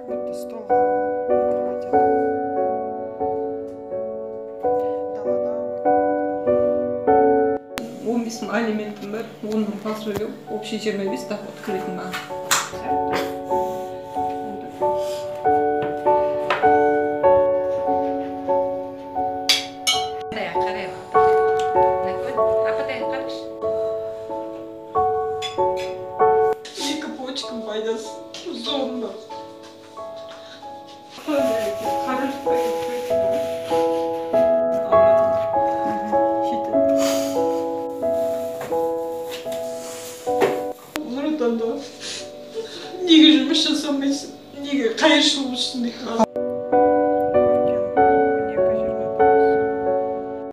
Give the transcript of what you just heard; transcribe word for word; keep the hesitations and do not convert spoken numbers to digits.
как будто стол накрывать это. он бес мың алиментім бар, оның пособие общий жиырма бес доход кіретін маған. Екі почкам пайдасы зомба. Нұр отанда неге жұмыс жасамайсың? Неге қайыршылық үшін?